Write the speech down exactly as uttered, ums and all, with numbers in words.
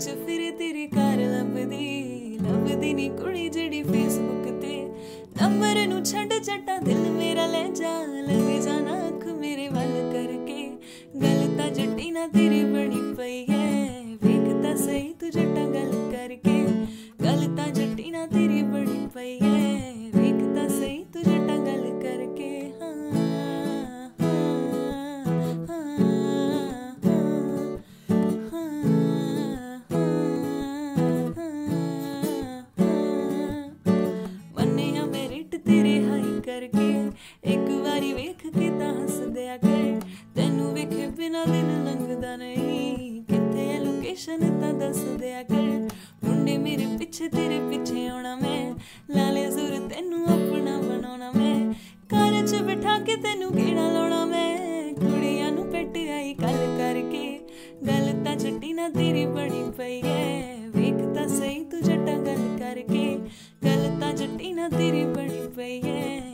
च फिरे तेरी कार लभदी लभदी नी कुड़ी जेड़ी फेसबुक ते नंबर नू छड्ड जट्टा दिल मेरा ले जा लग जाना अख मेरे वल करके गल तां जट्टी ना तेरी बनी पई है वेख तां सही तू जट्टा गल करके गल तां जट्टी ना तेरी बनी पई है वेख तां सही तू जट्टा गल करके हाँ तेरे हाई करके एक बारी वेख के तां हस दिया कर तैनू वेखे बिना दिन लंघदा नहीं किथे है लोकेशन तां दस दिया कर मुंडे मेरे पिछे तेरे पिछे आउणा मैं लाले सुर तैनू अपना बनाउणा मैं कार च बिठा के तैनू गेड़ा लाउणा मैं कुड़ियां नू पेट आई गल करके गल तां जट्टी ना तेरी बनी पई है वेख तां सही तू जट्टा गल करके गल तां जट्टी ना तेरी बनी पई है।